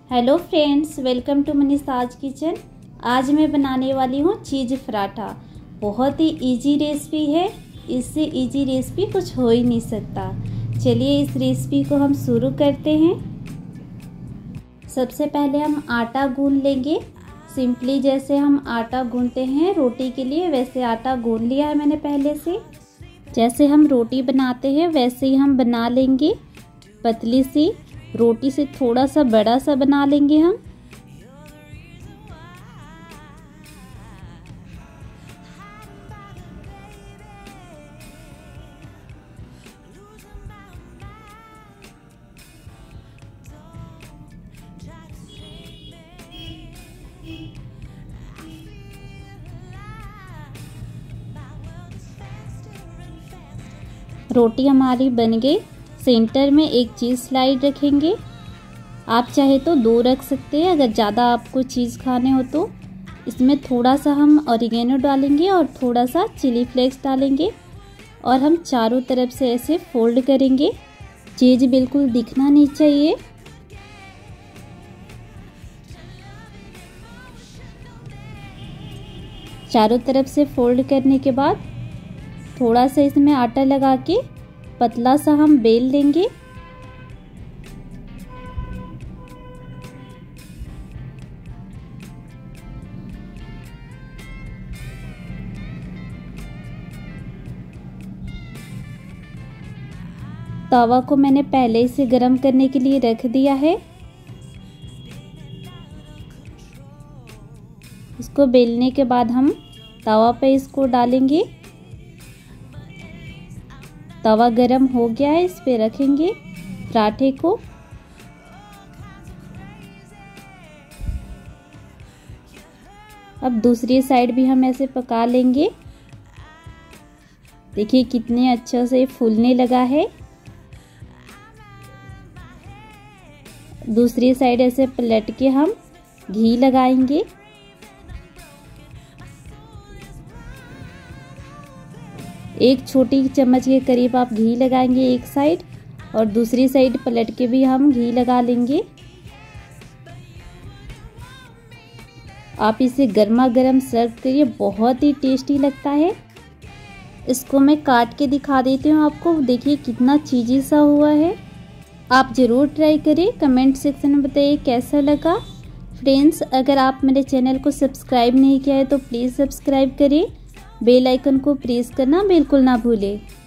Hello friends, welcome to Manisha's kitchen. आज मैं बनाने वाली हूँ चीज़ पराठा। बहुत ही इजी रेसिपी है, इससे इजी रेसिपी कुछ हो ही नहीं सकता। चलिए इस रेसिपी को हम शुरू करते हैं। सबसे पहले हम आटा गूंद लेंगे। सिंपली जैसे हम आटा गूंदते हैं रोटी के लिए, वैसे आटा गूंद लिया है मैंने पहले से। जैसे हम रोटी बनाते हैं वैसे ही हम बना लेंगे। पतली सी रोटी से थोड़ा सा बड़ा सा बना लेंगे हम। रोटी हमारी बन गई। सेंटर में एक चीज़ स्लाइड रखेंगे। आप चाहे तो 2 रख सकते हैं, अगर ज़्यादा आपको चीज़ खाने हो तो। इसमें थोड़ा सा हम ऑरिगेनो डालेंगे और थोड़ा सा चिली फ्लेक्स डालेंगे और हम चारों तरफ से ऐसे फोल्ड करेंगे। चीज़ बिल्कुल दिखना नहीं चाहिए। चारों तरफ से फोल्ड करने के बाद थोड़ा सा इसमें आटा लगा के पतला सा हम बेल लेंगे। तवा को मैंने पहले से गरम करने के लिए रख दिया है। इसको बेलने के बाद हम तवा पे इसको डालेंगे। तवा गरम हो गया है, इस पे रखेंगे पराठे को। अब दूसरी साइड भी हम ऐसे पका लेंगे। देखिए कितने अच्छे से फूलने लगा है। दूसरी साइड ऐसे पलट के हम घी लगाएंगे। एक छोटी चम्मच के करीब आप घी लगाएंगे एक साइड, और दूसरी साइड पलट के भी हम घी लगा लेंगे। आप इसे गर्मा गर्म सर्व करिए, बहुत ही टेस्टी लगता है। इसको मैं काट के दिखा देती हूँ आपको। देखिए कितना चीज़ी सा हुआ है। आप ज़रूर ट्राई करें। कमेंट सेक्शन में बताइए कैसा लगा। फ्रेंड्स, अगर आप मेरे चैनल को सब्सक्राइब नहीं किया है तो प्लीज़ सब्सक्राइब करें। बेल आइकन को प्रेस करना बिल्कुल ना भूलें।